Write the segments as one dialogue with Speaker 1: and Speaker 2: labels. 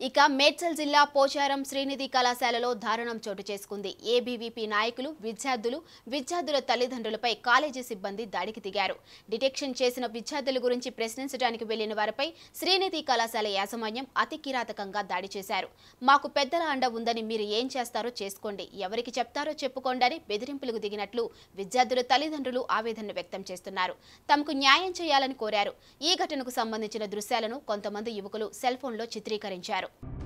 Speaker 1: ఇక మేడ్చల్ జిల్లా పోచారం శ్రీనిధి కళాశాలలో దారుణం చోటు చేసుకుంది. ఏబీవీపీ నాయకులు, విద్యార్థుల తల్లిదండ్రులపై కాలేజీ సిబ్బంది దాడికి దిగారు. డిటెక్షన్ చేసిన విద్యార్థుల గురించి ప్రశ్నించడానికి వెళ్లిన వారిపై శ్రీనిధి కళాశాల యాజమాన్యం అతి కిరాతకంగా దాడి చేశారు. మాకు పెద్దల అండ ఉందని మీరు ఏం చేస్తారో చేసుకోండి, ఎవరికి చెప్తారో చెప్పుకోండి అని బెదిరింపులకు దిగినట్లు విద్యార్థుల తల్లిదండ్రులు ఆవేదన వ్యక్తం చేస్తున్నారు. తమకు న్యాయం చేయాలని కోరారు. ఈ ఘటనకు సంబంధించిన దృశ్యాలను కొంతమంది యువకులు సెల్ ఫోన్లో చిత్రీకరించారు.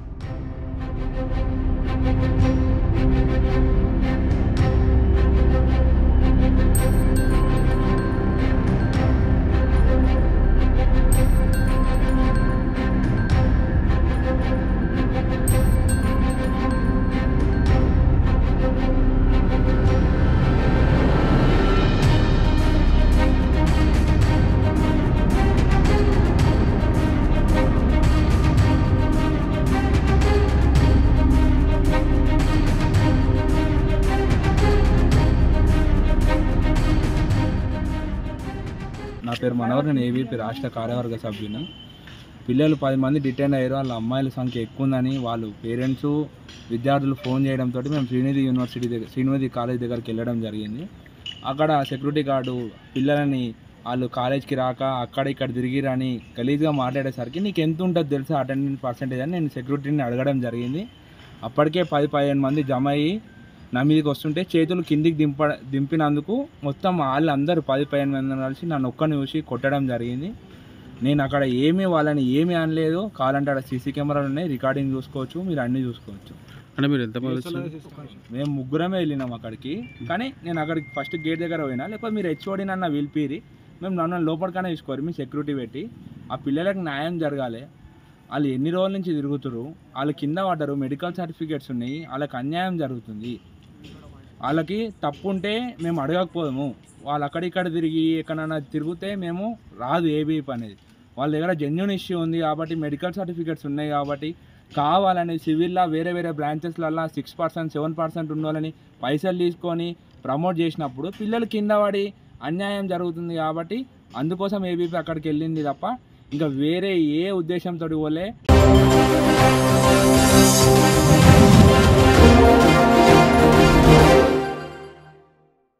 Speaker 2: నా పేరు మనోహర్, నేను ఏబీపీ రాష్ట్ర కార్యవర్గ సభ్యుని. పిల్లలు 10 మంది డిటైన్ అయ్యారు. వాళ్ళ అమ్మాయిల సంఖ్య ఎక్కువ ఉందని వాళ్ళు పేరెంట్స్, విద్యార్థులు ఫోన్ చేయడంతో మేము శ్రీనిధి కాలేజ్ దగ్గరికి వెళ్ళడం జరిగింది. అక్కడ సెక్యూరిటీ గార్డు పిల్లలని వాళ్ళు కాలేజ్కి రాక అక్కడ ఇక్కడ తిరిగిరని గలీజ్గా మాట్లాడేసరికి నీకు ఎంత ఉంటుందో తెలుసా అటెండెన్స్ పర్సెంటేజ్ అని నేను సెక్యూరిటీని అడగడం జరిగింది. అప్పటికే 10-15 మంది జమ అయ్యి నా మీదకి వస్తుంటే చేతులు కిందికి దింపినందుకు మొత్తం వాళ్ళందరూ 10-15 మంది కలిసి నన్ను ఒక్కని చూసి కొట్టడం జరిగింది. నేను అక్కడ వాళ్ళని ఏమీ అనలేదు. కావాలంటే అక్కడ సీసీ కెమెరాలు ఉన్నాయి, రికార్డింగ్ చూసుకోవచ్చు, మీరు అన్నీ చూసుకోవచ్చు.
Speaker 3: అంటే మీరు ఎంత
Speaker 2: మేము ముగ్గురమే వెళ్ళినాం అక్కడికి. కానీ నేను అక్కడికి ఫస్ట్ గేట్ దగ్గర పోయినా, లేకపోతే మీరు హెచ్ఓడి నన్ను పిలిపిరి, మేము నన్ను లోపలికైనా తీసుకోరు, మీ సెక్యూరిటీ పెట్టి ఆ పిల్లలకు న్యాయం జరగాలి. వాళ్ళు ఎన్ని రోజుల నుంచి తిరుగుతారు, వాళ్ళు కింద పడ్డారు, మెడికల్ సర్టిఫికేట్స్ ఉన్నాయి, వాళ్ళకి అన్యాయం జరుగుతుంది. వాళ్ళకి తప్పు ఉంటే మేము అడగకపోదాము. వాళ్ళు అక్కడిక్కడ తిరిగి ఎక్కడైనా తిరిగితే మేము రాదు ఏబీపీ అనేది. వాళ్ళ దగ్గర జెన్యూన్ ఇష్యూ ఉంది కాబట్టి, మెడికల్ సర్టిఫికేట్స్ ఉన్నాయి కాబట్టి, కావాలని సివిల్లా వేరే బ్రాంచెస్లల్లో 6%, 7% ఉన్న వాళ్ళని పైసలు తీసుకొని ప్రమోట్ చేసినప్పుడు పిల్లలు కింద పడి అన్యాయం జరుగుతుంది. కాబట్టి అందుకోసం ఏబీపీ అక్కడికి వెళ్ళింది తప్ప ఇంకా వేరే ఏ ఉద్దేశంతో పోలే.